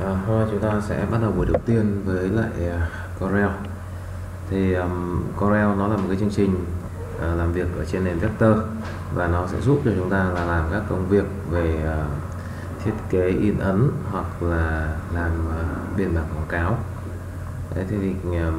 Hôm nay chúng ta sẽ bắt đầu buổi đầu tiên với lại Corel. Thì Corel nó là một cái chương trình làm việc ở trên nền vector, và nó sẽ giúp cho chúng ta là làm các công việc về thiết kế in ấn hoặc là làm biên bản quảng cáo. Đấy, thì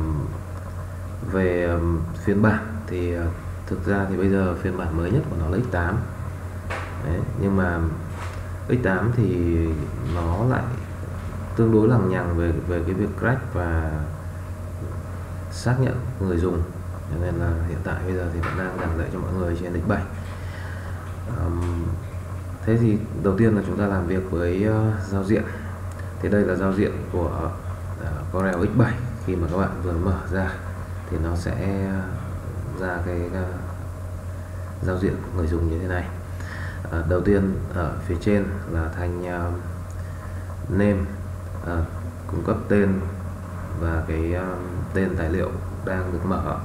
về phiên bản thì thực ra thì bây giờ phiên bản mới nhất của nó là X8. Đấy, nhưng mà X8 thì nó lại tương đối lằng nhằng về cái việc crack và xác nhận người dùng, cho nên là hiện tại bây giờ thì vẫn đang giảng dạy cho mọi người trên X7. Thế thì đầu tiên là chúng ta làm việc với giao diện. Thì đây là giao diện của Corel X7. Khi mà các bạn vừa mở ra thì nó sẽ ra cái giao diện của người dùng như thế này. Đầu tiên ở phía trên là thành name, cung cấp tên và cái tên tài liệu đang được mở.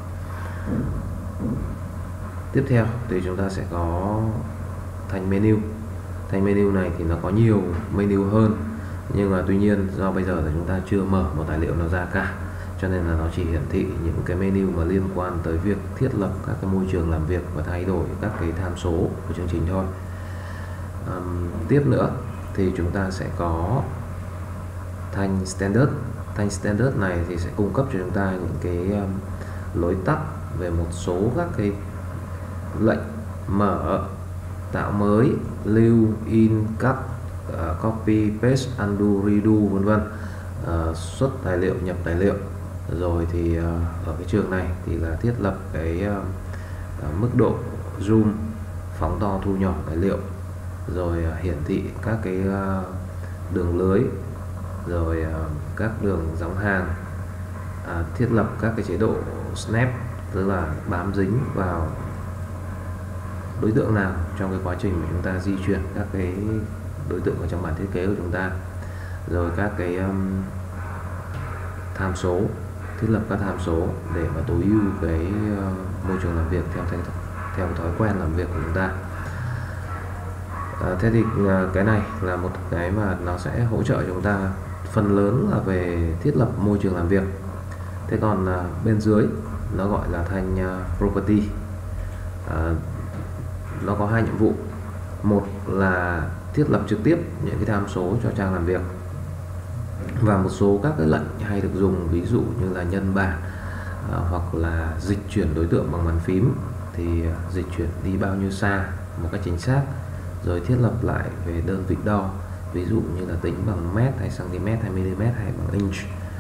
Tiếp theo thì chúng ta sẽ có thành menu. Thành menu này thì nó có nhiều menu hơn, nhưng mà tuy nhiên do bây giờ là chúng ta chưa mở một tài liệu nào ra cả, cho nên là nó chỉ hiển thị những cái menu mà liên quan tới việc thiết lập các cái môi trường làm việc và thay đổi các cái tham số của chương trình thôi. Tiếp nữa thì chúng ta sẽ có thành standard. Thành standard này thì sẽ cung cấp cho chúng ta những cái lối tắt về một số các cái lệnh mở, tạo mới, lưu, in, cắt, copy, paste, undo, redo, vân vân, xuất tài liệu, nhập tài liệu. Rồi thì ở cái trường này thì là thiết lập cái mức độ zoom, phóng to thu nhỏ tài liệu, rồi hiển thị các cái đường lưới, rồi các đường dòng hàng, thiết lập các cái chế độ snap, tức là bám dính vào đối tượng nào trong cái quá trình mà chúng ta di chuyển các cái đối tượng ở trong bản thiết kế của chúng ta, rồi các cái tham số, thiết lập các tham số để mà tối ưu cái môi trường làm việc theo thói quen làm việc của chúng ta. Thế thì cái này là một cái mà nó sẽ hỗ trợ chúng ta phần lớn là về thiết lập môi trường làm việc. Thế còn bên dưới nó gọi là thành property. Nó có hai nhiệm vụ. Một là thiết lập trực tiếp những cái tham số cho trang làm việc, và một số các cái lệnh hay được dùng, ví dụ như là nhân bản, hoặc là dịch chuyển đối tượng bằng bàn phím, thì dịch chuyển đi bao nhiêu xa một cách chính xác, rồi thiết lập lại về đơn vị đo, ví dụ như là tính bằng mét hay cm hay mm hay bằng inch.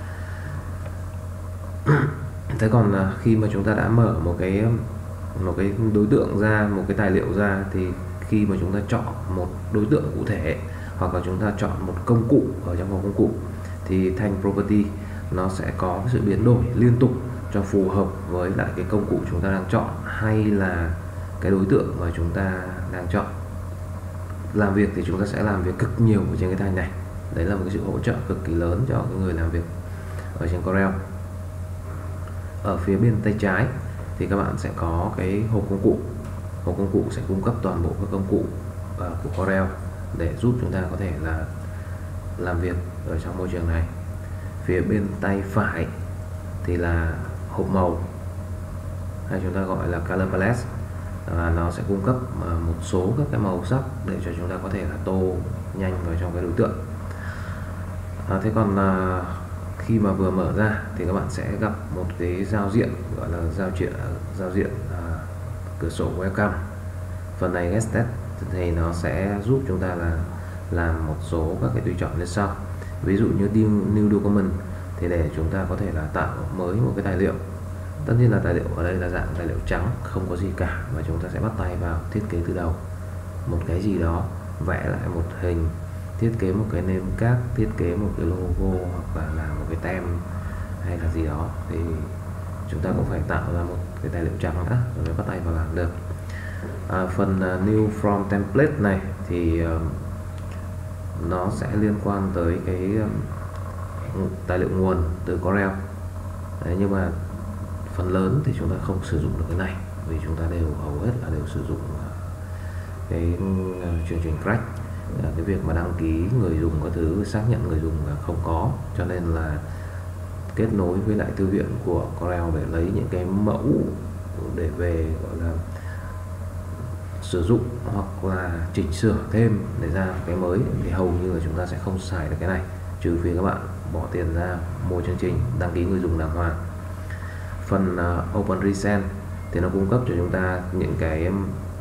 Thế còn khi mà chúng ta đã mở một cái đối tượng ra, một cái tài liệu ra, thì khi mà chúng ta chọn một đối tượng cụ thể hoặc là chúng ta chọn một công cụ ở trong vòng công cụ, thì thành property nó sẽ có cái sự biến đổi liên tục cho phù hợp với lại cái công cụ chúng ta đang chọn hay là cái đối tượng mà chúng ta đang chọn. Làm việc thì chúng ta sẽ làm việc cực nhiều ở trên cái thành này. Đấy là một cái sự hỗ trợ cực kỳ lớn cho cái người làm việc ở trên Corel. Ở phía bên tay trái thì các bạn sẽ có cái hộp công cụ. Hộp công cụ sẽ cung cấp toàn bộ các công cụ của Corel để giúp chúng ta có thể là làm việc ở trong môi trường này. Phía bên tay phải thì là hộp màu, hay chúng ta gọi là color palette, và nó sẽ cung cấp một số các cái màu sắc để cho chúng ta có thể là tô nhanh vào trong cái đối tượng. Thế còn khi mà vừa mở ra thì các bạn sẽ gặp một cái giao diện gọi là giao diện cửa sổ welcome. Phần này get started thì nó sẽ giúp chúng ta là làm một số các cái tùy chọn như sau. Ví dụ như new document thì để chúng ta có thể là tạo mới một cái tài liệu. Tất nhiên là tài liệu ở đây là dạng tài liệu trắng, không có gì cả, và chúng ta sẽ bắt tay vào thiết kế từ đầu một cái gì đó, vẽ lại một hình, thiết kế một cái name card, thiết kế một cái logo hoặc là làm một cái tem hay là gì đó, thì chúng ta cũng phải tạo ra một cái tài liệu trắng đã rồi mới bắt tay vào làm được. Phần new from template này thì nó sẽ liên quan tới cái tài liệu nguồn từ Corel. Đấy, nhưng mà phần lớn thì chúng ta không sử dụng được cái này, vì chúng ta hầu hết là đều sử dụng cái chương trình Crack. cái việc mà đăng ký người dùng các thứ, xác nhận người dùng là không có, cho nên là kết nối với lại thư viện của Corel để lấy những cái mẫu để về gọi là sử dụng hoặc là chỉnh sửa thêm để ra cái mới, thì hầu như là chúng ta sẽ không xài được cái này, trừ phi các bạn bỏ tiền ra mua chương trình đăng ký người dùng đàng hoàng. Phần OpenResend thì nó cung cấp cho chúng ta những cái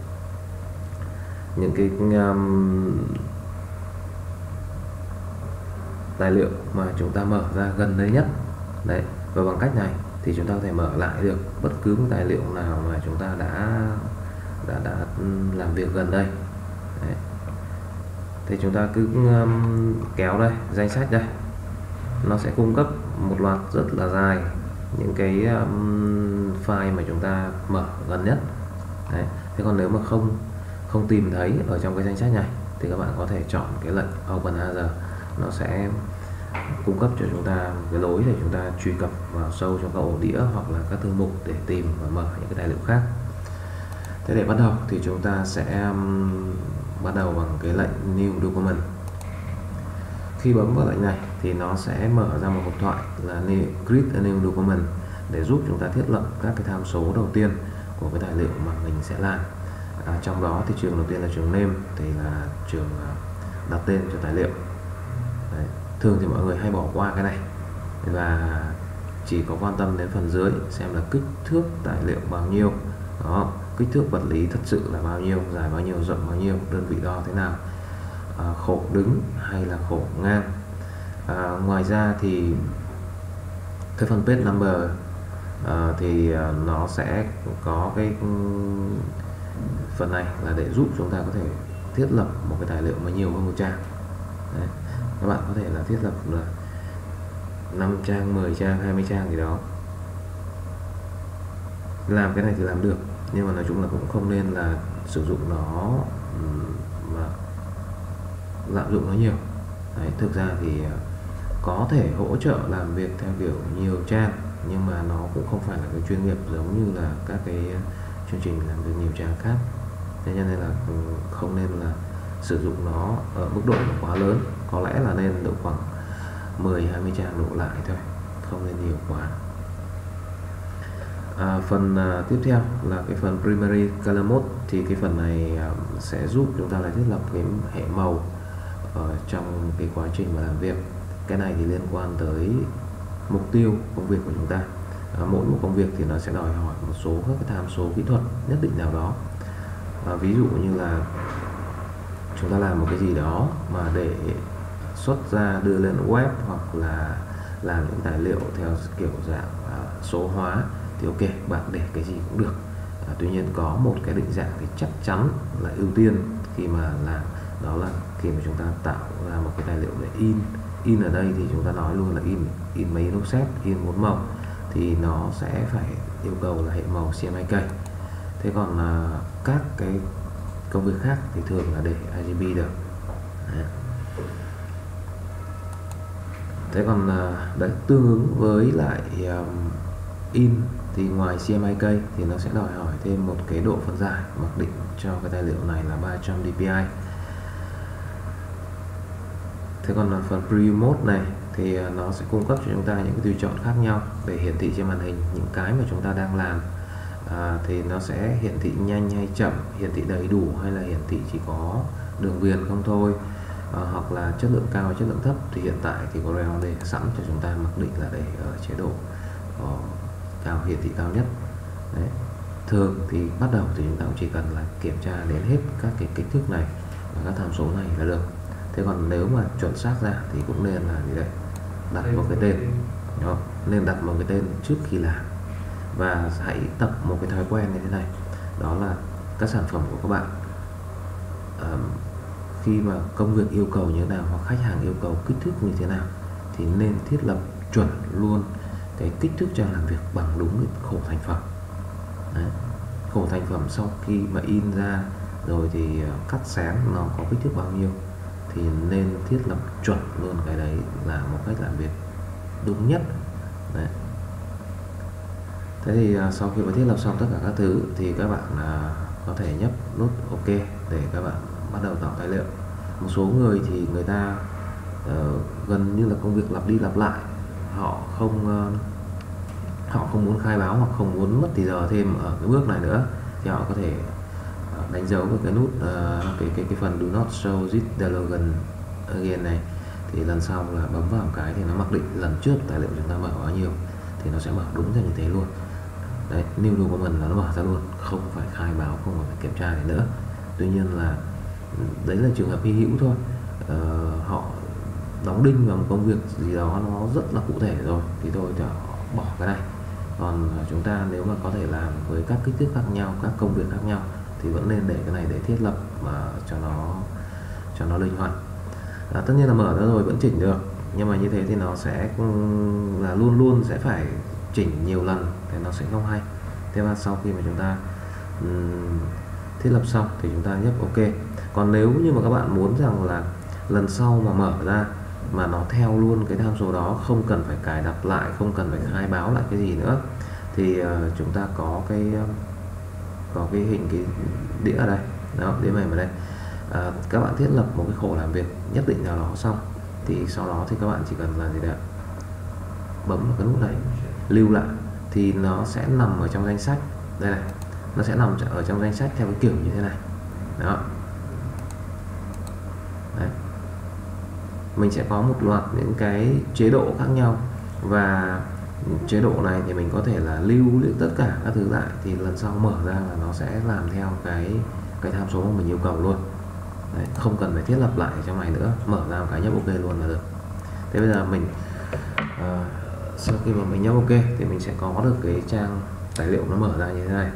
tài liệu mà chúng ta mở ra gần đây nhất đấy, và bằng cách này thì chúng ta có thể mở lại được bất cứ một tài liệu nào mà chúng ta đã làm việc gần đây đấy. Thì chúng ta cứ kéo đây, danh sách đây, nó sẽ cung cấp một loạt rất là dài những cái file mà chúng ta mở gần nhất đấy. Thế còn nếu mà không tìm thấy ở trong cái danh sách này thì các bạn có thể chọn cái lệnh OpenAsia, nó sẽ cung cấp cho chúng ta cái lối để chúng ta truy cập vào sâu trong các ổ đĩa hoặc là các thư mục để tìm và mở những cái tài liệu khác. Thế để bắt đầu thì chúng ta sẽ bắt đầu bằng cái lệnh New Document. Khi bấm vào lệnh này thì nó sẽ mở ra một hộp thoại là Create a New Document để giúp chúng ta thiết lập các cái tham số đầu tiên của cái tài liệu mà mình sẽ làm. Trong đó thì trường đầu tiên là trường name, thì là trường đặt tên cho tài liệu. Đấy. Thường thì mọi người hay bỏ qua cái này và chỉ có quan tâm đến phần dưới xem là kích thước tài liệu bao nhiêu đó, kích thước vật lý thật sự là bao nhiêu, dài bao nhiêu, rộng bao nhiêu, đơn vị đo thế nào, khổ đứng hay là khổ ngang. Ngoài ra thì cái phần page number thì nó sẽ có cái phần này là để giúp chúng ta có thể thiết lập một cái tài liệu mà nhiều hơn một trang. Đấy. Các bạn có thể là thiết lập là 5 trang, 10 trang, 20 trang gì đó. Làm cái này thì làm được, nhưng mà nói chung là cũng không nên là sử dụng nó mà lạm dụng nó nhiều. Đấy, thực ra thì có thể hỗ trợ làm việc theo kiểu nhiều trang, nhưng mà nó cũng không phải là cái chuyên nghiệp giống như là các cái chương trình làm việc nhiều trang khác. Thế cho nên là không nên là sử dụng nó ở mức độ quá lớn, có lẽ là nên độ khoảng 10-20 trang đổ lại thôi, không nên nhiều quá. Phần tiếp theo là cái phần Primary Color Mode, thì cái phần này sẽ giúp chúng ta là thiết lập cái hệ màu trong cái quá trình mà làm việc. Cái này thì liên quan tới mục tiêu công việc của chúng ta. Mỗi một công việc thì nó sẽ đòi hỏi một số các cái tham số kỹ thuật nhất định nào đó. Ví dụ như là chúng ta làm một cái gì đó mà để xuất ra đưa lên web hoặc là làm những tài liệu theo kiểu dạng số hóa thì ok, bạn để cái gì cũng được. Tuy nhiên có một cái định dạng thì chắc chắn là ưu tiên khi mà làm, đó là khi mà chúng ta tạo ra một cái tài liệu để in ở đây thì chúng ta nói luôn là in mấy offset, in 4 màu thì nó sẽ phải yêu cầu là hệ màu CMYK. Thế còn các cái công việc khác thì thường là để RGB được. Đấy. Thế còn đấy, tương ứng với lại in thì ngoài CMYK thì nó sẽ đòi hỏi thêm một cái độ phân giải mặc định cho cái tài liệu này là 300 dpi. Thế còn phần Preview Mode này thì nó sẽ cung cấp cho chúng ta những cái tùy chọn khác nhau để hiển thị trên màn hình những cái mà chúng ta đang làm. Thì nó sẽ hiển thị nhanh hay chậm, hiển thị đầy đủ hay là hiển thị chỉ có đường viền không thôi, hoặc là chất lượng cao, chất lượng thấp. Thì hiện tại thì Corel để sẵn cho chúng ta mặc định là để ở chế độ cao, hiển thị cao nhất. Đấy. Thường thì bắt đầu thì chúng ta cũng chỉ cần là kiểm tra đến hết các cái kích thước này và các tham số này là được. Thế còn nếu mà chuẩn xác ra thì cũng nên là gì đấy, đặt một cái tên đó, nên đặt một cái tên trước khi làm. Và hãy tập một cái thói quen như thế này, đó là các sản phẩm của các bạn khi mà công việc yêu cầu như thế nào hoặc khách hàng yêu cầu kích thước như thế nào thì nên thiết lập chuẩn luôn cái kích thước trang làm việc bằng đúng cái khổ thành phẩm. Đấy. Khổ thành phẩm sau khi mà in ra rồi thì cắt xén nó có kích thước bao nhiêu thì nên thiết lập chuẩn luôn cái đấy là một cách làm việc đúng nhất. Đấy. Thế thì sau khi mà thiết lập xong tất cả các thứ thì các bạn có thể nhấp nút OK để các bạn bắt đầu tạo tài liệu. Một số người thì người ta gần như là công việc lặp đi lặp lại, họ không muốn khai báo hoặc không muốn mất thì giờ thêm ở cái bước này nữa, thì họ có thể đánh dấu vào cái nút cái phần do not show this dialog again này, thì lần sau là bấm vào một cái thì nó mặc định lần trước tài liệu chúng ta mở bao nhiêu thì nó sẽ mở đúng ra như thế luôn. Đấy, new document là nó mở ra luôn, không phải khai báo, không phải kiểm tra gì nữa. Tuy nhiên là đấy là trường hợp hy hữu thôi. Họ đóng đinh vào một công việc gì đó nó rất là cụ thể rồi thì tôi sẽ bỏ cái này. Còn chúng ta nếu mà có thể làm với các kích thước khác nhau, các công việc khác nhau thì vẫn nên để cái này để thiết lập mà cho nó linh hoạt. Tất nhiên là mở ra rồi vẫn chỉnh được, nhưng mà như thế thì nó sẽ là luôn luôn sẽ phải chỉnh nhiều lần thì nó sẽ không hay. Thế và sau khi mà chúng ta thiết lập xong thì chúng ta nhấp OK. Còn nếu như mà các bạn muốn rằng là lần sau mà mở ra mà nó theo luôn cái tham số đó, không cần phải cài đặt lại, không cần phải khai báo lại cái gì nữa, thì chúng ta có cái hình cái đĩa ở đây, đó, đĩa mềm ở đây. Các bạn thiết lập một cái khổ làm việc nhất định nào đó xong thì sau đó thì các bạn chỉ cần là gì đấy, bấm vào cái nút này lưu lại thì nó sẽ nằm ở trong danh sách đây này, nó sẽ nằm ở trong danh sách theo cái kiểu như thế này đó. Đấy. Mình sẽ có một loạt những cái chế độ khác nhau, và chế độ này thì mình có thể là lưu tất cả các thứ lại, thì lần sau mở ra là nó sẽ làm theo cái tham số mà mình yêu cầu luôn. Đấy, không cần phải thiết lập lại trong này nữa, mở ra một cái nhấp OK luôn là được. Thế bây giờ mình sau khi mà mình nhấp OK thì mình sẽ có được cái trang tài liệu nó mở ra như thế này,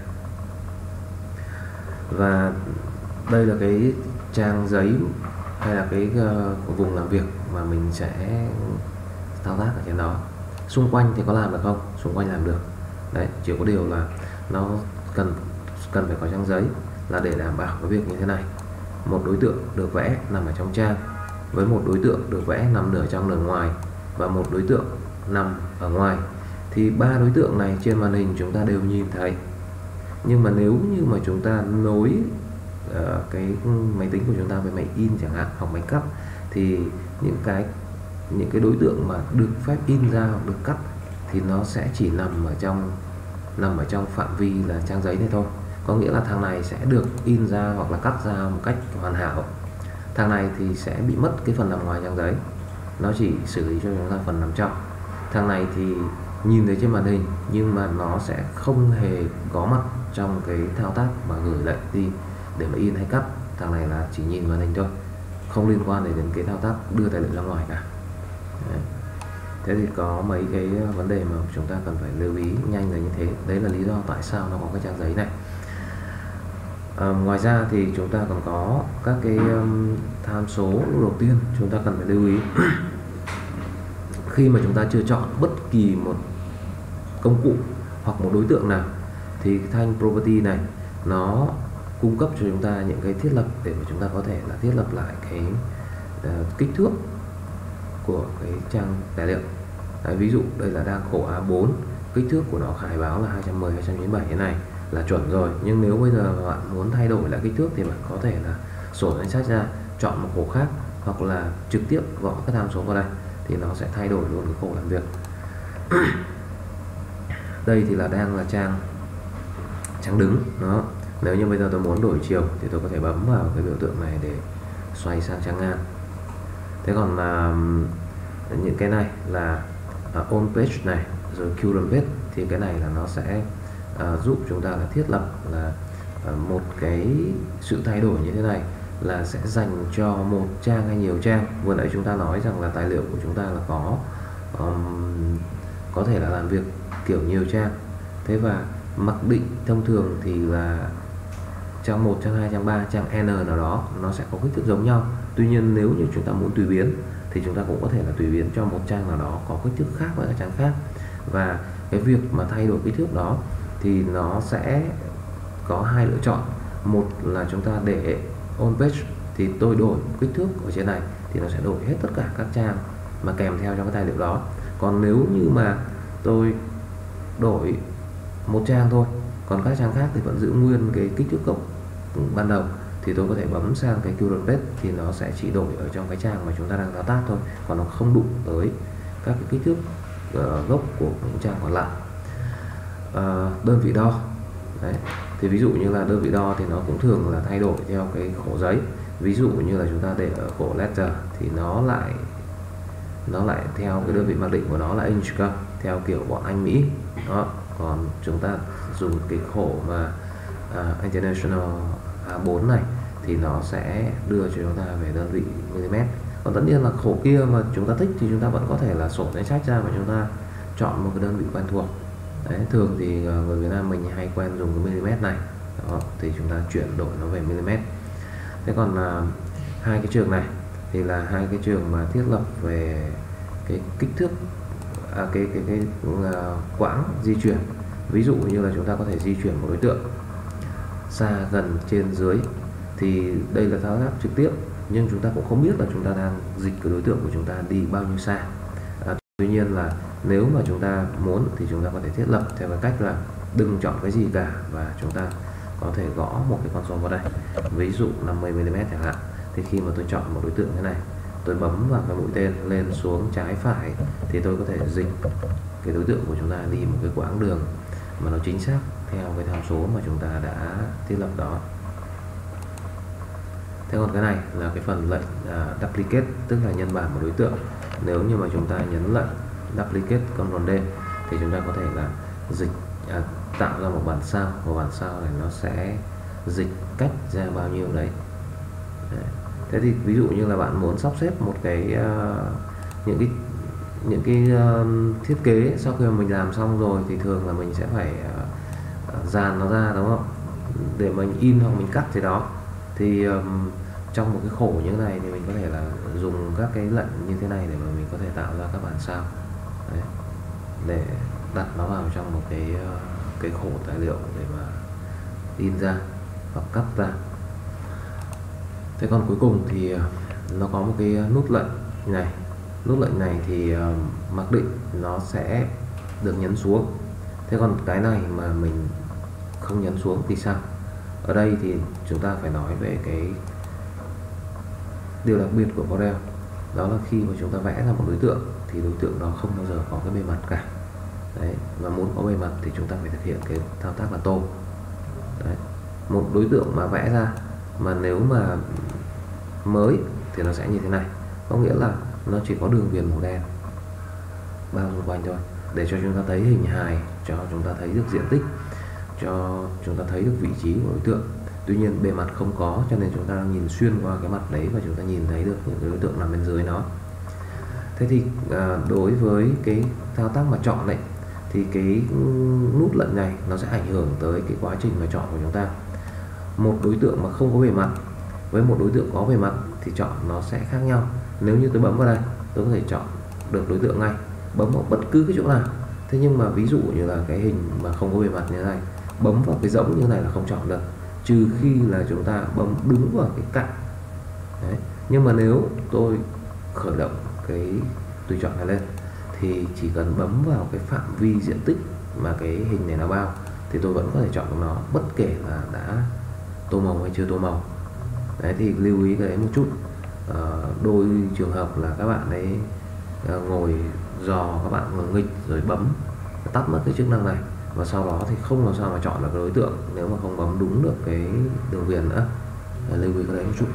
và đây là cái trang giấy hay là cái vùng làm việc mà mình sẽ thao tác ở trên đó. Xung quanh thì có làm được không? Xung quanh làm được. Đấy, chỉ có điều là nó cần phải có trang giấy là để đảm bảo cái việc như thế này. Một đối tượng được vẽ nằm ở trong trang, với một đối tượng được vẽ nằm nửa trong nửa ngoài, và một đối tượng nằm ở ngoài, thì ba đối tượng này trên màn hình chúng ta đều nhìn thấy. Nhưng mà nếu như mà chúng ta nối cái máy tính của chúng ta với máy in chẳng hạn, hoặc máy cắt, thì những cái đối tượng mà được phép in ra hoặc được cắt thì nó sẽ chỉ nằm ở trong phạm vi là trang giấy này thôi. Có nghĩa là thằng này sẽ được in ra hoặc là cắt ra một cách hoàn hảo, thằng này thì sẽ bị mất cái phần nằm ngoài trang giấy, nó chỉ xử lý cho chúng ta phần nằm trong. Thằng này thì nhìn thấy trên màn hình nhưng mà nó sẽ không hề có mặt trong cái thao tác mà gửi lệnh đi để mà in hay cắt. Thằng này là chỉ nhìn màn hình thôi, không liên quan đến cái thao tác đưa tài liệu ra ngoài cả. Đấy. Thế thì có mấy cái vấn đề mà chúng ta cần phải lưu ý nhanh là như thế. Đấy là lý do tại sao nó có cái trang giấy này. Ngoài ra thì chúng ta còn có các cái tham số đầu tiên chúng ta cần phải lưu ý. Khi mà chúng ta chưa chọn bất kỳ một công cụ hoặc một đối tượng nào thì thanh property này nó cung cấp cho chúng ta những cái thiết lập để mà chúng ta có thể là thiết lập lại cái kích thước của cái trang tài liệu. Đấy, ví dụ đây là đang khổ A4, kích thước của nó khai báo là 210 297 thế này là chuẩn rồi, nhưng nếu bây giờ bạn muốn thay đổi lại kích thước thì bạn có thể là sổ danh sách ra, chọn một khổ khác, hoặc là trực tiếp gõ các tham số vào đây thì nó sẽ thay đổi luôn cái khổ làm việc. Đây thì là đang là trang đứng đó. Nếu như bây giờ tôi muốn đổi chiều thì tôi có thể bấm vào cái biểu tượng này để xoay sang trang ngang. Thế còn những cái này là on page này rồi current page, thì cái này là nó sẽ giúp chúng ta là thiết lập là một cái sự thay đổi như thế này là sẽ dành cho một trang hay nhiều trang. Vừa nãy chúng ta nói rằng là tài liệu của chúng ta là có thể là làm việc kiểu nhiều trang. Thế và mặc định thông thường thì là trang 1, trang 2, trang 3, trang N nào đó nó sẽ có kích thước giống nhau. Tuy nhiên nếu như chúng ta muốn tùy biến thì chúng ta cũng có thể là tùy biến cho một trang nào đó có kích thước khác với các trang khác. Và cái việc mà thay đổi kích thước đó thì nó sẽ có hai lựa chọn. Một là chúng ta để on page thì tôi đổi kích thước ở trên này thì nó sẽ đổi hết tất cả các trang mà kèm theo trong cái tài liệu đó. Còn nếu như mà tôi đổi một trang thôi, còn các trang khác thì vẫn giữ nguyên cái kích thước cộng ban đầu, thì tôi có thể bấm sang cái current page thì nó sẽ chỉ đổi ở trong cái trang mà chúng ta đang thao tác thôi, còn nó không đụng tới các cái kích thước gốc của những trang còn lại. Đơn vị đo đấy, thì ví dụ như là đơn vị đo thì nó cũng thường là thay đổi theo cái khổ giấy. Ví dụ như là chúng ta để ở khổ letter thì nó lại theo cái đơn vị mặc định của nó là inch cơ, theo kiểu bọn Anh Mỹ đó. Còn chúng ta dùng cái khổ mà International A4 này thì nó sẽ đưa cho chúng ta về đơn vị mm. Còn tất nhiên là khổ kia mà chúng ta thích thì chúng ta vẫn có thể là sổ danh sách ra và chúng ta chọn một cái đơn vị quen thuộc. Đấy, thường thì người Việt Nam mình hay quen dùng cái mm này đó, thì chúng ta chuyển đổi nó về mm. Thế còn hai cái trường này thì là hai cái trường mà thiết lập về cái kích thước cái quãng di chuyển. Ví dụ như là chúng ta có thể di chuyển một đối tượng xa, gần, trên, dưới, thì đây là thao tác trực tiếp, nhưng chúng ta cũng không biết là chúng ta đang dịch cái đối tượng của chúng ta đi bao nhiêu xa. Tuy nhiên là nếu mà chúng ta muốn thì chúng ta có thể thiết lập theo cái cách là đừng chọn cái gì cả và chúng ta có thể gõ một cái con số vào đây, ví dụ 50 mm chẳng hạn. Thì khi mà tôi chọn một đối tượng thế này, tôi bấm vào cái mũi tên lên xuống trái phải thì tôi có thể dịch cái đối tượng của chúng ta đi một cái quãng đường mà nó chính xác theo cái tham số mà chúng ta đã thiết lập đó. Thế còn cái này là cái phần lệnh duplicate, tức là nhân bản một đối tượng. Nếu như mà chúng ta nhấn lệnh duplicate Ctrl D thì chúng ta có thể là dịch tạo ra một bản sao, và bản sao này nó sẽ dịch cách ra bao nhiêu đấy. Thế thì ví dụ như là bạn muốn sắp xếp một cái những cái thiết kế sau khi mà mình làm xong rồi thì thường là mình sẽ phải dàn nó ra, đúng không, để mình in hoặc mình cắt gì đó. Thì trong một cái khổ như thế này thì mình có thể là dùng các cái lệnh như thế này để mà mình có thể tạo ra các bản sao đấy, để đặt nó vào trong một cái khổ tài liệu để mà in ra hoặc cắt ra. Thế còn cuối cùng thì nó có một cái nút lệnh này. Nút lệnh này thì mặc định nó sẽ được nhấn xuống. Thế còn cái này mà mình không nhấn xuống thì sao? Ở đây thì chúng ta phải nói về cái điều đặc biệt của Corel. Đó là khi mà chúng ta vẽ ra một đối tượng thì đối tượng đó không bao giờ có cái bề mặt cả. Đấy, và muốn có bề mặt thì chúng ta phải thực hiện cái thao tác là tô. Đấy, một đối tượng mà vẽ ra mà nếu mà mới thì nó sẽ như thế này, có nghĩa là nó chỉ có đường viền màu đen bao xung quanh thôi, để cho chúng ta thấy hình hài, cho chúng ta thấy được diện tích, cho chúng ta thấy được vị trí của đối tượng. Tuy nhiên bề mặt không có, cho nên chúng ta nhìn xuyên qua cái mặt đấy và chúng ta nhìn thấy được những cái đối tượng nằm bên dưới nó. Thế thì đối với cái thao tác mà chọn này thì cái nút lệnh này nó sẽ ảnh hưởng tới cái quá trình mà chọn của chúng ta. Một đối tượng mà không có bề mặt với một đối tượng có bề mặt thì chọn nó sẽ khác nhau. Nếu như tôi bấm vào đây, tôi có thể chọn được đối tượng ngay, bấm vào bất cứ cái chỗ nào. Thế nhưng mà ví dụ như là cái hình mà không có bề mặt như thế này, bấm vào cái rỗng như thế này là không chọn được, trừ khi là chúng ta bấm đúng vào cái cạnh đấy. Nhưng mà nếu tôi khởi động cái tùy chọn này lên thì chỉ cần bấm vào cái phạm vi diện tích mà cái hình này nó bao thì tôi vẫn có thể chọn được nó, bất kể là đã tô màu hay chưa tô màu. Đấy, thì lưu ý cái đấy một chút. Đôi trường hợp là các bạn ấy ngồi dò, các bạn ngồi nghịch rồi bấm tắt mất cái chức năng này, và sau đó thì không làm sao mà chọn được cái đối tượng nếu mà không bấm đúng được cái đường viền nữa. Lưu ý cái đấy một chút.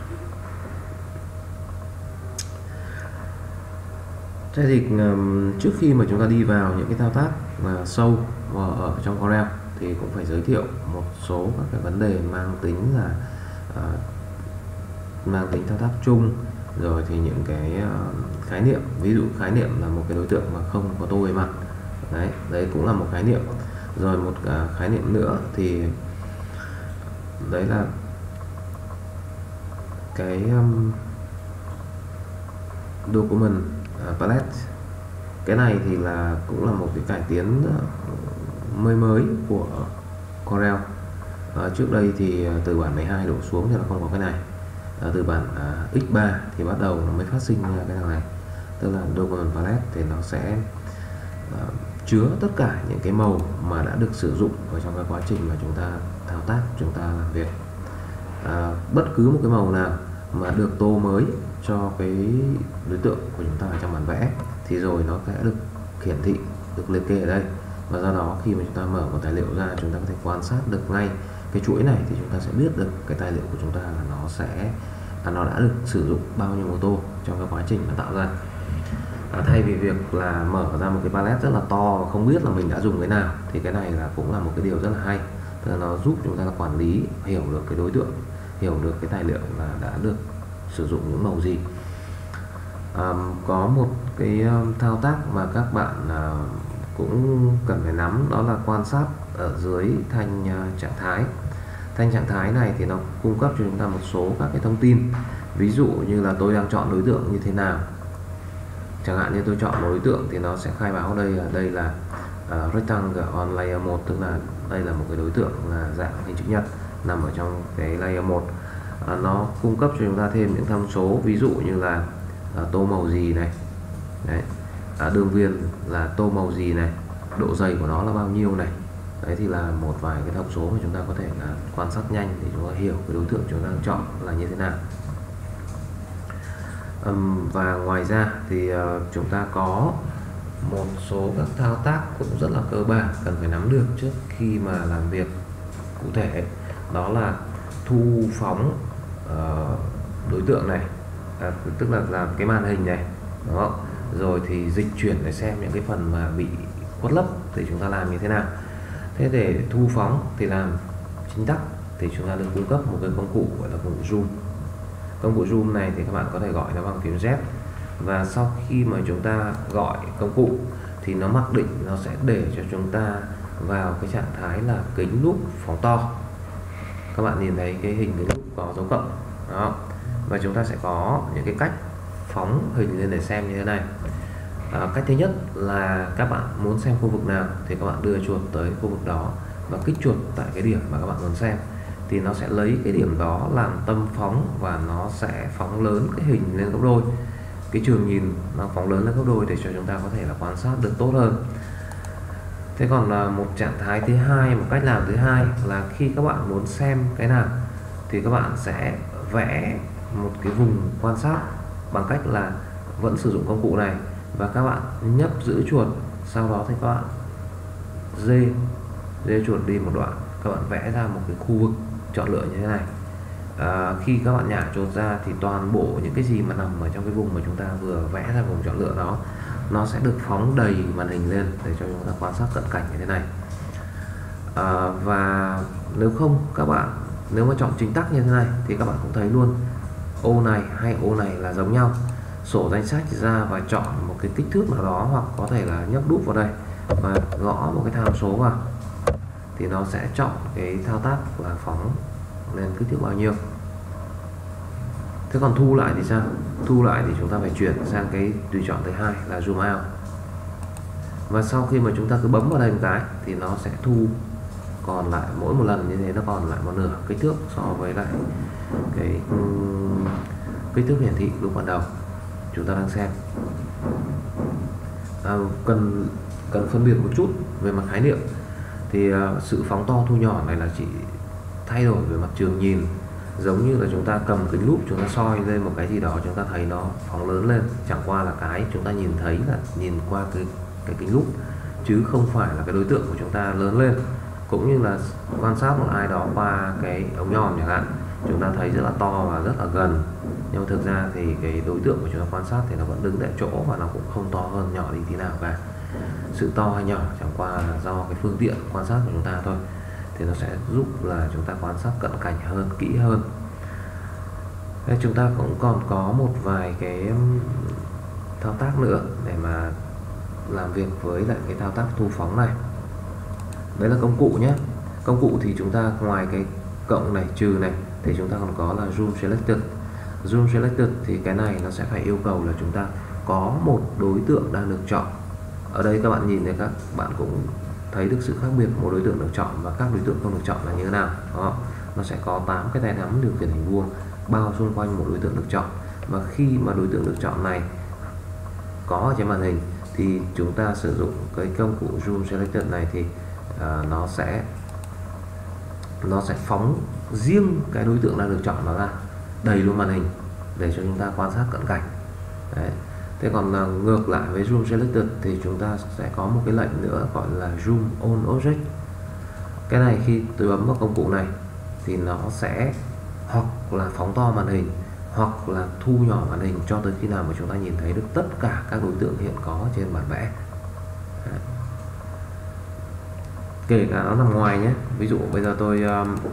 Thế thì trước khi mà chúng ta đi vào những cái thao tác sâu ở trong Corel thì cũng phải giới thiệu một số các cái vấn đề mang tính là mang tính thao tác chung, rồi thì những cái khái niệm. Ví dụ khái niệm là một cái đối tượng mà không có tô bề mặt, đấy cũng là một khái niệm. Rồi một khái niệm nữa thì đấy là cái document palette. Cái này thì là cũng là một cái cải tiến mới của Corel. Trước đây thì từ bản 12 đổ xuống thì nó không có cái này. Từ bản X3 thì bắt đầu nó mới phát sinh ra cái này, tức là document palette thì nó sẽ chứa tất cả những cái màu mà đã được sử dụng ở trong cái quá trình mà chúng ta thao tác, chúng ta làm việc. bất cứ một cái màu nào mà được tô mới cho cái đối tượng của chúng ta ở trong bản vẽ thì rồi nó sẽ được hiển thị, được liệt kê ở đây. Và do đó khi mà chúng ta mở một tài liệu ra, chúng ta có thể quan sát được ngay cái chuỗi này, thì chúng ta sẽ biết được cái tài liệu của chúng ta là nó đã được sử dụng bao nhiêu màu tô trong cái quá trình mà tạo ra. Thay vì việc là mở ra một cái palette rất là to và không biết là mình đã dùng cái nào, thì cái này cũng là một cái điều rất là hay. Tức là nó giúp chúng ta là quản lý, hiểu được cái đối tượng, hiểu được cái tài liệu là đã được sử dụng những màu gì. Có một cái thao tác mà các bạn cũng cần phải nắm, đó là quan sát ở dưới thanh trạng thái. Thanh trạng thái này thì nó cung cấp cho chúng ta một số các cái thông tin, ví dụ như là tôi đang chọn đối tượng như thế nào. Chẳng hạn như tôi chọn một đối tượng thì nó sẽ khai báo đây là rectangle on layer 1, tức là đây là một cái đối tượng là dạng hình chữ nhật nằm ở trong cái layer 1. Nó cung cấp cho chúng ta thêm những thông số, ví dụ như là tô màu gì này, đấy, đường viền là tô màu gì này, độ dày của nó là bao nhiêu này. Đấy thì là một vài cái thông số mà chúng ta có thể là quan sát nhanh để chúng ta hiểu cái đối tượng chúng ta đang chọn là như thế nào. Và ngoài ra thì chúng ta có một số các thao tác cũng rất là cơ bản cần phải nắm được trước khi mà làm việc cụ thể, đó là thu phóng đối tượng này, tức là làm cái màn hình này, đúng không? Rồi thì dịch chuyển để xem những cái phần mà bị khuất lấp thì chúng ta làm như thế nào. Thế để thu phóng thì làm chính tắc thì chúng ta được cung cấp một cái công cụ gọi là công cụ zoom. Công cụ zoom này thì các bạn có thể gọi nó bằng phím Z, và sau khi mà chúng ta gọi công cụ thì nó mặc định nó sẽ để cho chúng ta vào cái trạng thái là kính lúp phóng to. Các bạn nhìn thấy cái hình kính lúp có dấu cộng đó, và chúng ta sẽ có những cái cách phóng hình lên để xem như thế này. Cách thứ nhất là các bạn muốn xem khu vực nào thì các bạn đưa chuột tới khu vực đó và kích chuột tại cái điểm mà các bạn muốn xem, thì nó sẽ lấy cái điểm đó làm tâm phóng và nó sẽ phóng lớn cái hình lên gấp đôi, cái trường nhìn nó phóng lớn lên gấp đôi để cho chúng ta có thể là quan sát được tốt hơn. Thế còn là một trạng thái thứ hai, một cách làm thứ hai là khi các bạn muốn xem cái nào thì các bạn sẽ vẽ một cái vùng quan sát bằng cách là vẫn sử dụng công cụ này, và các bạn nhấp giữ chuột, sau đó thì các bạn dê chuột đi một đoạn, các bạn vẽ ra một cái khu vực chọn lựa như thế này. Khi các bạn nhả chuột ra thì toàn bộ những cái gì mà nằm ở trong cái vùng mà chúng ta vừa vẽ ra vùng chọn lựa đó, nó sẽ được phóng đầy màn hình lên để cho chúng ta quan sát cận cảnh như thế này. Và nếu không, nếu mà chọn chính tắc như thế này thì các bạn cũng thấy luôn ô này hay ô này là giống nhau. Sổ danh sách ra và chọn một cái kích thước nào đó, hoặc có thể là nhấp đúp vào đây và gõ một cái tham số vào thì nó sẽ chọn cái thao tác là phóng lên kích thước bao nhiêu. Thế còn thu lại thì sao? Thu lại thì chúng ta phải chuyển sang cái tùy chọn thứ hai là zoom out, và sau khi mà chúng ta cứ bấm vào đây một cái thì nó sẽ thu còn lại, mỗi một lần như thế nó còn lại một nửa kích thước so với lại cái kích thước hiển thị lúc ban đầu chúng ta đang xem. Cần phân biệt một chút về mặt khái niệm thì sự phóng to thu nhỏ này là chỉ thay đổi về mặt trường nhìn, giống như là chúng ta cầm kính lúp, chúng ta soi lên một cái gì đó, chúng ta thấy nó phóng lớn lên, chẳng qua là cái chúng ta nhìn thấy là nhìn qua cái kính lúp, chứ không phải là cái đối tượng của chúng ta lớn lên. Cũng như là quan sát một ai đó qua cái ống nhòm chẳng hạn, chúng ta thấy rất là to và rất là gần, nhưng mà thực ra thì cái đối tượng của chúng ta quan sát thì nó vẫn đứng tại chỗ và nó cũng không to hơn nhỏ đi tí nào cả. Sự to hay nhỏ chẳng qua là do cái phương tiện quan sát của chúng ta thôi, thì nó sẽ giúp là chúng ta quan sát cận cảnh hơn, kỹ hơn. Thế chúng ta cũng còn có một vài cái thao tác nữa để mà làm việc với lại cái thao tác thu phóng này. Đấy là công cụ nhé. Công cụ thì chúng ta ngoài cái cộng này, trừ này, thì chúng ta còn có là zoom selected. Zoom selected thì cái này nó sẽ phải yêu cầu là chúng ta có một đối tượng đang được chọn. Ở đây các bạn nhìn thấy, các bạn cũng thấy được sự khác biệt một đối tượng được chọn và các đối tượng không được chọn là như thế nào. Đó, nó sẽ có 8 cái tay nắm điều khiển hình vuông bao xung quanh một đối tượng được chọn, và khi mà đối tượng được chọn này có ở trên màn hình thì chúng ta sử dụng cái công cụ zoom selected này thì nó sẽ phóng riêng cái đối tượng đang được chọn nó ra đầy luôn màn hình để cho chúng ta quan sát cận cảnh. Đấy. Thế còn ngược lại với Zoom Selected thì chúng ta sẽ có một cái lệnh nữa gọi là Zoom on Object. Cái này khi tôi bấm vào công cụ này thì nó sẽ hoặc là phóng to màn hình hoặc là thu nhỏ màn hình cho tới khi nào mà chúng ta nhìn thấy được tất cả các đối tượng hiện có trên bản vẽ. Đấy. Kể cả nó nằm ngoài nhé. Ví dụ bây giờ tôi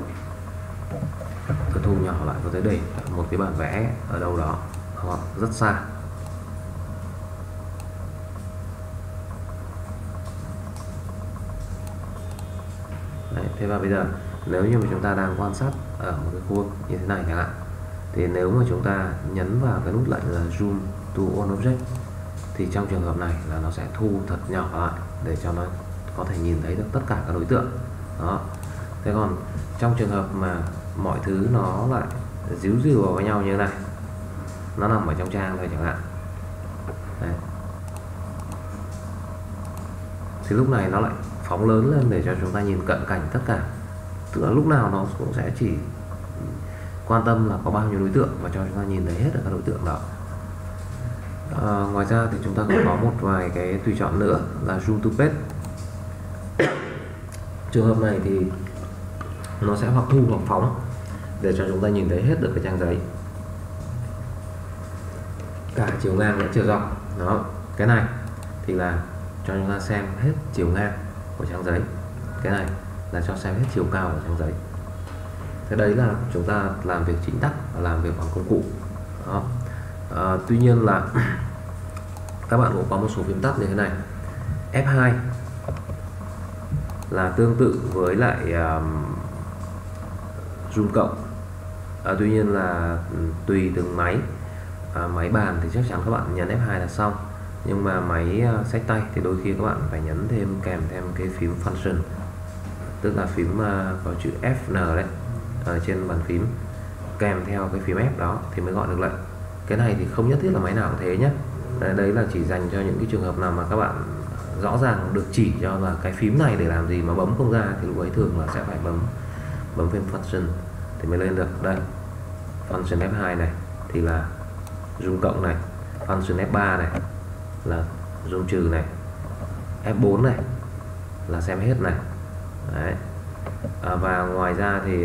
thu nhỏ lại, có thể để một cái bản vẽ ở đâu đó hoặc rất xa. Đấy, thế và bây giờ nếu như mà chúng ta đang quan sát ở một cái khu vực như thế này chẳng hạn, thì nếu mà chúng ta nhấn vào cái nút lệnh là Zoom to on Object thì trong trường hợp này là nó sẽ thu thật nhỏ lại để cho nó có thể nhìn thấy được tất cả các đối tượng đó. Thế còn trong trường hợp mà mọi thứ nó lại díu dìu vào với nhau như thế này, nó nằm ở trong trang thôi chẳng hạn. Đấy. Thì lúc này nó lại phóng lớn lên để cho chúng ta nhìn cận cảnh tất cả. Tức là lúc nào nó cũng sẽ chỉ quan tâm là có bao nhiêu đối tượng và cho chúng ta nhìn thấy hết được các đối tượng đó. Ngoài ra thì chúng ta còn có một vài cái tùy chọn nữa là Zoom to Page. Trường hợp này thì nó sẽ hoặc thu hoặc phóng để cho chúng ta nhìn thấy hết được cái trang giấy, cả chiều ngang lẫn chiều dọc. Đó, cái này thì là cho chúng ta xem hết chiều ngang của trang giấy, cái này là cho xem hết chiều cao của trang giấy. Thế đấy là chúng ta làm việc chính tắc và làm việc bằng công cụ. Đó. Tuy nhiên là các bạn cũng có một số phím tắt như thế này. F2 là tương tự với lại Zoom cộng. Tuy nhiên là tùy từng máy. Máy bàn thì chắc chắn các bạn nhấn F2 là xong, nhưng mà máy xách tay thì đôi khi các bạn phải nhấn thêm kèm thêm cái phím function, tức là phím có chữ FN đấy ở trên bàn phím, kèm theo cái phím F đó thì mới gọi được lệnh. Cái này thì không nhất thiết là máy nào cũng thế nhé. Đấy là chỉ dành cho những cái trường hợp nào mà các bạn rõ ràng được chỉ cho là cái phím này để làm gì mà bấm không ra thì lúc ấy thường là sẽ phải bấm phím function thì mới lên được. Đây, function F2 này thì là zoom cộng này, function F3 này là zoom trừ này, F4 này là xem hết này. Đấy. Và ngoài ra thì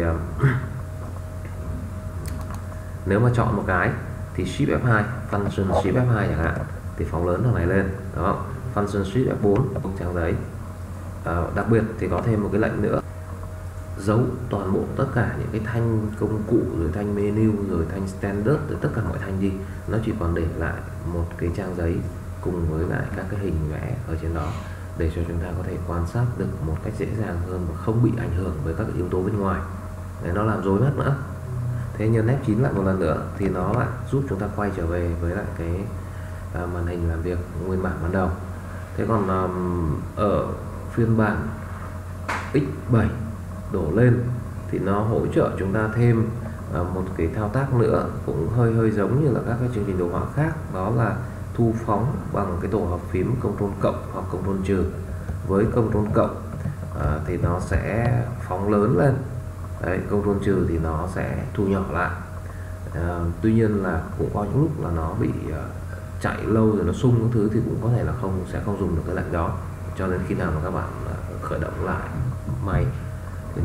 nếu mà chọn một cái thì Shift F2, function Shift F2 chẳng hạn thì phóng lớn thằng này lên, đó. Function Shift F4 trang giấy. Đặc biệt thì có thêm một cái lệnh nữa, giấu toàn bộ tất cả những cái thanh công cụ, rồi thanh menu, rồi thanh standard, rồi tất cả mọi thanh gì, nó chỉ còn để lại một cái trang giấy cùng với lại các cái hình vẽ ở trên đó để cho chúng ta có thể quan sát được một cách dễ dàng hơn và không bị ảnh hưởng với các yếu tố bên ngoài. Đấy, nó làm rối mắt nữa. Thế nhấn F9 lại một lần nữa thì nó lại giúp chúng ta quay trở về với lại cái màn hình làm việc nguyên bản ban đầu. Thế còn ở phiên bản X7 đổ lên thì nó hỗ trợ chúng ta thêm một cái thao tác nữa cũng hơi giống như là các cái chương trình đồ họa khác, đó là thu phóng bằng cái tổ hợp phím Ctrl cộng hoặc Ctrl trừ. Với Ctrl cộng thì nó sẽ phóng lớn lên. Đấy, Ctrl trừ thì nó sẽ thu nhỏ lại. Tuy nhiên là cũng có những lúc là nó bị chạy lâu rồi nó sung các thứ thì cũng có thể là sẽ không dùng được cái lệnh đó, cho nên khi nào mà các bạn khởi động lại máy thì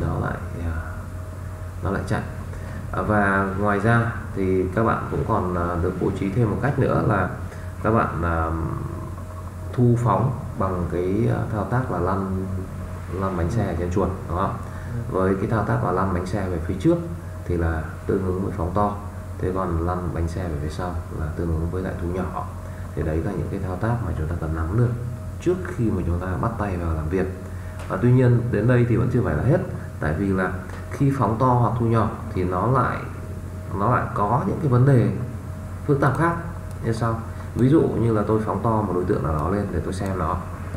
nó lại chạy. Và ngoài ra thì các bạn cũng còn được bố trí thêm một cách nữa là các bạn thu phóng bằng cái thao tác là lăn bánh xe ở trên chuột đó. Với cái thao tác là lăn bánh xe về phía trước thì là tương ứng với phóng to, thế còn lăn bánh xe về phía sau là tương ứng với lại thu nhỏ. Thì đấy là những cái thao tác mà chúng ta cần nắm được trước khi mà chúng ta bắt tay vào làm việc. Và tuy nhiên đến đây thì vẫn chưa phải là hết, tại vì là khi phóng to hoặc thu nhỏ thì nó lại có những cái vấn đề phức tạp khác như sau. Ví dụ như là tôi phóng to một đối tượng nào đó lên để tôi xem nó,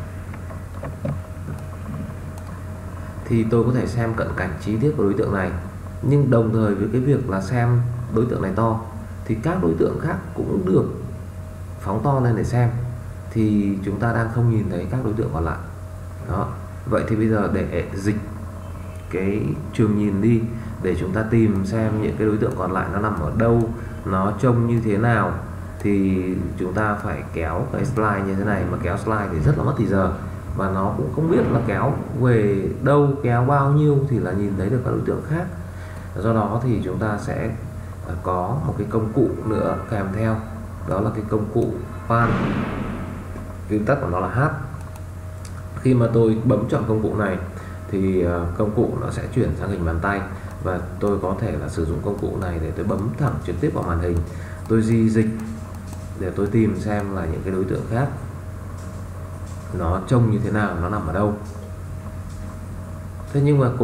thì tôi có thể xem cận cảnh chi tiết của đối tượng này, nhưng đồng thời với cái việc là xem đối tượng này to thì các đối tượng khác cũng được phóng to lên để xem, thì chúng ta đang không nhìn thấy các đối tượng còn lại đó. Vậy thì bây giờ để dịch cái trường nhìn đi để chúng ta tìm xem những cái đối tượng còn lại nó nằm ở đâu, nó trông như thế nào, thì chúng ta phải kéo cái slide như thế này. Mà kéo slide thì rất là mất thời giờ, và nó cũng không biết là kéo về đâu, kéo bao nhiêu thì là nhìn thấy được các đối tượng khác. Do đó thì chúng ta sẽ có một cái công cụ nữa kèm theo, đó là cái công cụ pan, viết tắt của nó là H. Khi mà tôi bấm chọn công cụ này thì công cụ nó sẽ chuyển sang hình bàn tay, và tôi có thể là sử dụng công cụ này để tôi bấm thẳng trực tiếp vào màn hình, tôi di dịch để tôi tìm xem là những cái đối tượng khác nó trông như thế nào, nó nằm ở đâu. Thế nhưng mà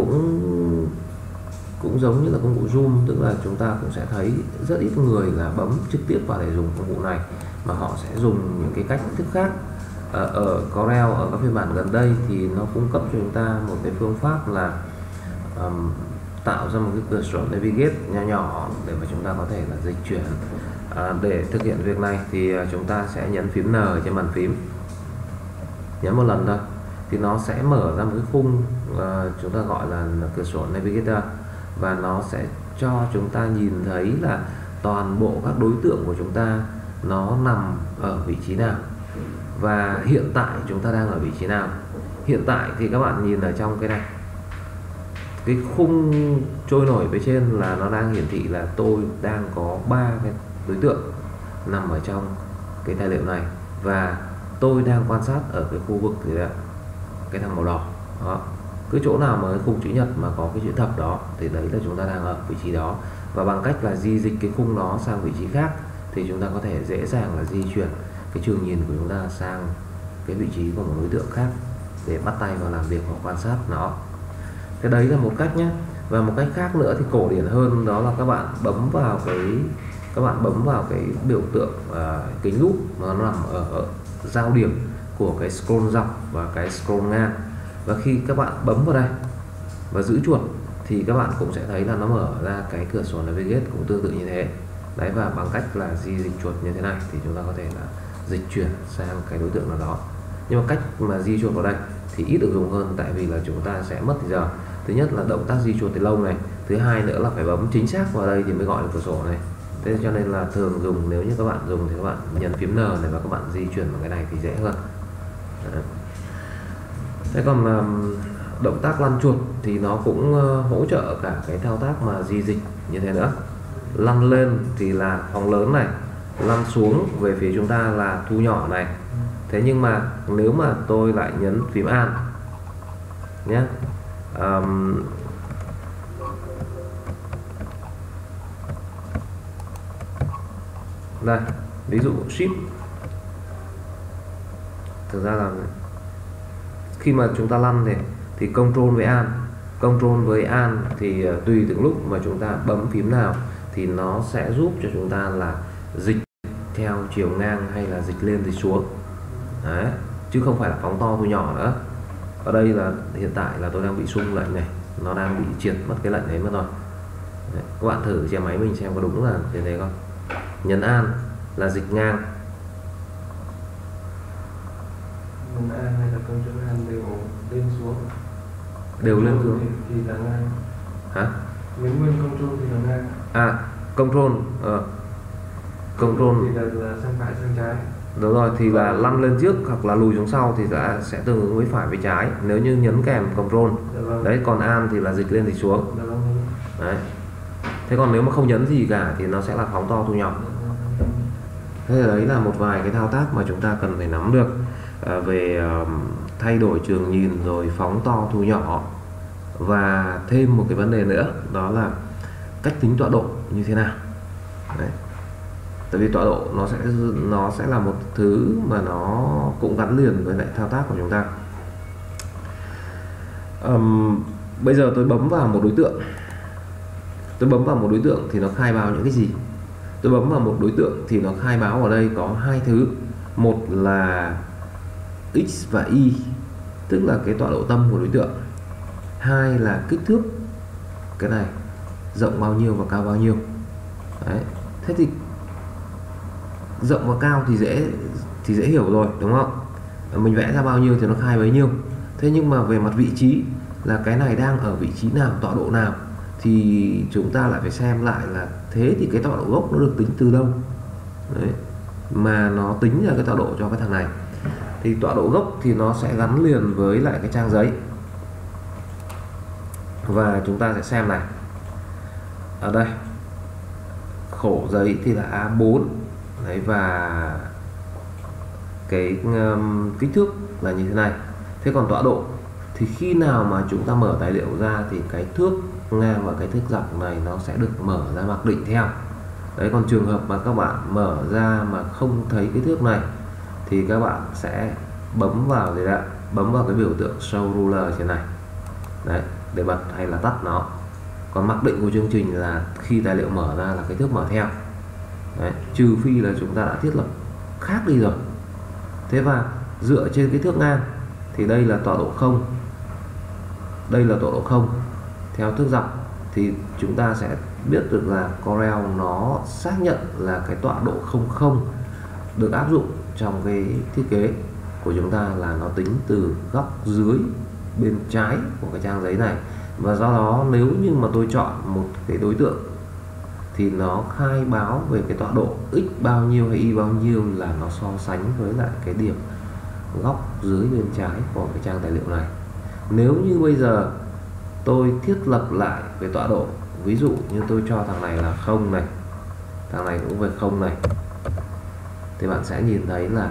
cũng giống như là công cụ zoom, tức là chúng ta cũng sẽ thấy rất ít người là bấm trực tiếp vào để dùng công cụ này, mà họ sẽ dùng những cái cách thức khác. Ở Corel, ở các phiên bản gần đây thì nó cung cấp cho chúng ta một cái phương pháp là tạo ra một cái cửa sổ navigate nhỏ nhỏ để mà chúng ta có thể là dịch chuyển. Để thực hiện việc này thì chúng ta sẽ nhấn phím N trên bàn phím, nhấn một lần thôi thì nó sẽ mở ra một cái khung chúng ta gọi là cửa sổ navigator, và nó sẽ cho chúng ta nhìn thấy là toàn bộ các đối tượng của chúng ta nó nằm ở vị trí nào, và hiện tại chúng ta đang ở vị trí nào. Hiện tại thì các bạn nhìn ở trong cái này, cái khung trôi nổi phía trên là nó đang hiển thị là tôi đang có 3 cái đối tượng nằm ở trong cái tài liệu này, và tôi đang quan sát ở cái khu vực thì cái thằng màu đỏ đó. Cứ chỗ nào mà cái khung chữ nhật mà có cái chữ thập đó thì đấy là chúng ta đang ở vị trí đó, và bằng cách là di dịch cái khung đó sang vị trí khác thì chúng ta có thể dễ dàng là di chuyển cái trường nhìn của chúng ta sang cái vị trí của một đối tượng khác để bắt tay vào làm việc hoặc quan sát nó. Thế đấy là một cách nhé. Và một cách khác nữa thì cổ điển hơn, đó là các bạn bấm vào cái biểu tượng kính lúp mà nó nằm ở giao điểm của cái scroll dọc và cái scroll ngang, và khi các bạn bấm vào đây và giữ chuột thì các bạn cũng sẽ thấy là nó mở ra cái cửa sổ navigate cũng tương tự như thế đấy. Và bằng cách là di dịch chuột như thế này thì chúng ta có thể là dịch chuyển sang cái đối tượng nào đó. Nhưng mà cách mà di chuột vào đây thì ít được dùng hơn, tại vì là chúng ta sẽ mất thời giờ. Thứ nhất là động tác di chuột thì lâu này, thứ hai nữa là phải bấm chính xác vào đây thì mới gọi là cửa sổ này. Thế cho nên là thường dùng, nếu như các bạn dùng thì các bạn nhấn phím N này và các bạn di chuyển vào cái này thì dễ hơn. Đấy. Thế còn động tác lăn chuột thì nó cũng hỗ trợ cả cái thao tác mà di dịch như thế nữa. Lăn lên thì là phóng lớn này, lăn xuống về phía chúng ta là thu nhỏ này. Thế nhưng mà nếu mà tôi lại nhấn phím An nhé, đây ví dụ shift, thực ra là khi mà chúng ta lăn thì control với An thì tùy từng lúc mà chúng ta bấm phím nào thì nó sẽ giúp cho chúng ta là dịch theo chiều ngang hay là dịch lên dịch xuống đấy, chứ không phải là phóng to thu nhỏ nữa. Ở đây là hiện tại là tôi đang bị sung lệnh này, nó đang bị triệt mất cái lệnh đấy mất rồi. Đấy, các bạn thử trên máy mình xem có đúng là thế này không. Nhấn An là dịch ngang, nhấn An hay là Ctrl An đều lên xuống, đều lên xuống thì là ngang. Hả? Nhấn nguyên Ctrl thì là ngang. Control thì là sang phải sang trái. Đúng rồi, thì là lăn lên trước hoặc là lùi xuống sau thì sẽ tương ứng với phải với trái nếu như nhấn kèm control. Đấy, còn An thì là dịch lên dịch xuống. Đấy. Thế còn nếu mà không nhấn gì cả thì nó sẽ là phóng to thu nhỏ. Thế đấy là một vài cái thao tác mà chúng ta cần phải nắm được về thay đổi trường nhìn rồi phóng to thu nhỏ. Và thêm một cái vấn đề nữa, đó là cách tính tọa độ như thế nào. Đấy. Tại vì tọa độ nó sẽ là một thứ mà nó cũng gắn liền với lại thao tác của chúng ta. Bây giờ tôi bấm vào một đối tượng, thì nó khai báo những cái gì? Tôi bấm vào một đối tượng thì nó khai báo ở đây có hai thứ. Một là X và Y, tức là cái tọa độ tâm của đối tượng. Hai là kích thước, cái này rộng bao nhiêu và cao bao nhiêu. Đấy. Thế thì rộng và cao thì dễ hiểu rồi, đúng không? Mình vẽ ra bao nhiêu thì nó khai bấy nhiêu. Thế nhưng mà về mặt vị trí là cái này đang ở vị trí nào, tọa độ nào, thì chúng ta lại phải xem lại là thế thì cái tọa độ gốc nó được tính từ đâu. Đấy, mà nó tính ra cái tọa độ cho cái thằng này. Thì tọa độ gốc thì nó sẽ gắn liền với lại cái trang giấy. Và chúng ta sẽ xem này. Ở đây khổ giấy thì là A4. Đấy, và cái kích thước là như thế này. Thế còn tọa độ thì khi nào mà chúng ta mở tài liệu ra thì cái thước ngang và cái thước dọc này nó sẽ được mở ra mặc định theo. Đấy, còn trường hợp mà các bạn mở ra mà không thấy cái thước này thì các bạn sẽ bấm vào gì ạ? Bấm vào cái biểu tượng show ruler trên này. Đấy, để bật hay là tắt nó. Còn mặc định của chương trình là khi tài liệu mở ra là cái thước mở theo. Đấy, trừ phi là chúng ta đã thiết lập khác đi rồi. Thế và dựa trên cái thước ngang thì đây là tọa độ 0. Đây là tọa độ 0. Theo thước dọc thì chúng ta sẽ biết được là Corel nó xác nhận là cái tọa độ 00 được áp dụng trong cái thiết kế của chúng ta là nó tính từ góc dưới bên trái của cái trang giấy này. Và do đó nếu như mà tôi chọn một cái đối tượng thì nó khai báo về cái tọa độ x bao nhiêu hay y bao nhiêu là nó so sánh với lại cái điểm góc dưới bên trái của cái trang tài liệu này. Nếu như bây giờ tôi thiết lập lại về tọa độ, ví dụ như tôi cho thằng này là 0 này, thằng này cũng về 0 này, thì bạn sẽ nhìn thấy là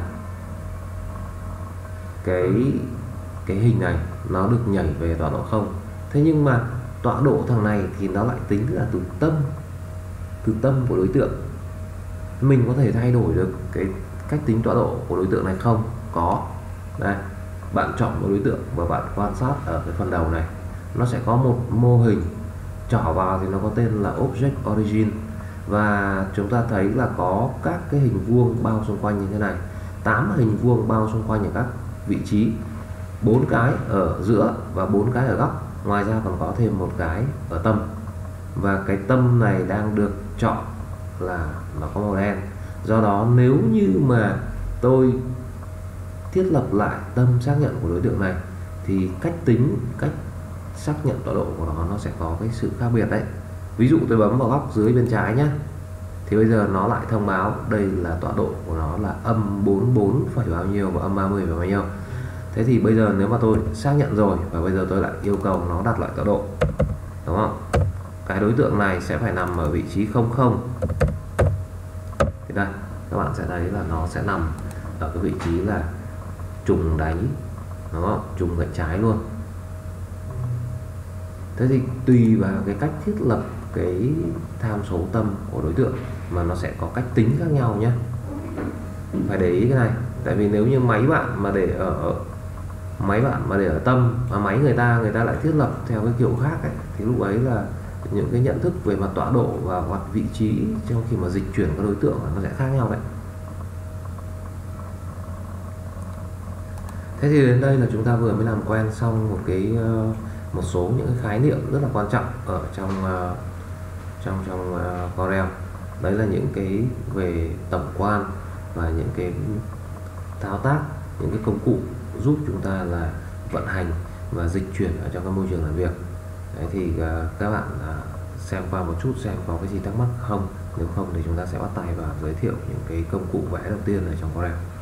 cái hình này nó được nhảy về tọa độ 0. Thế nhưng mà tọa độ thằng này thì nó lại tính là từ tâm của đối tượng. Mình có thể thay đổi được cái cách tính tọa độ của đối tượng này không? Có. Đây, bạn chọn một đối tượng và bạn quan sát ở cái phần đầu này, nó sẽ có một mô hình, trỏ vào thì nó có tên là Object Origin, và chúng ta thấy là có các cái hình vuông bao xung quanh như thế này, 8 hình vuông bao xung quanh ở các vị trí, 4 cái ở giữa và 4 cái ở góc. Ngoài ra còn có thêm một cái ở tâm, và cái tâm này đang được chọn là nó có màu đen. Do đó nếu như mà tôi thiết lập lại tâm xác nhận của đối tượng này thì cách tính, cách xác nhận tọa độ của nó sẽ có cái sự khác biệt đấy. Ví dụ tôi bấm vào góc dưới bên trái nhé, thì bây giờ nó lại thông báo đây là tọa độ của nó là âm 44 phải bao nhiêu và âm 30 phải bao nhiêu. Thế thì bây giờ nếu mà tôi xác nhận rồi và bây giờ tôi lại yêu cầu nó đặt lại tọa độ, đúng không? Cái đối tượng này sẽ phải nằm ở vị trí 00. Thì đây, các bạn sẽ thấy là nó sẽ nằm ở cái vị trí là trùng đáy, đúng không? Trùng gạch trái luôn. Thế thì tùy vào cái cách thiết lập cái tham số tâm của đối tượng mà nó sẽ có cách tính khác nhau nhé. Phải để ý cái này, tại vì nếu như máy bạn mà để ở tâm mà máy người ta lại thiết lập theo cái kiểu khác ấy, thì lúc ấy là những cái nhận thức về mặt tọa độ và mặt vị trí trong khi mà dịch chuyển các đối tượng nó sẽ khác nhau đấy. Thế thì đến đây là chúng ta vừa mới làm quen xong một số những cái khái niệm rất là quan trọng ở trong Corel. Đấy là những cái về tổng quan và những cái thao tác, những cái công cụ giúp chúng ta là vận hành và dịch chuyển ở trong cái môi trường làm việc. Đấy thì các bạn xem qua một chút xem có cái gì thắc mắc không, nếu không thì chúng ta sẽ bắt tay vào giới thiệu những cái công cụ vẽ đầu tiên ở trong Corel.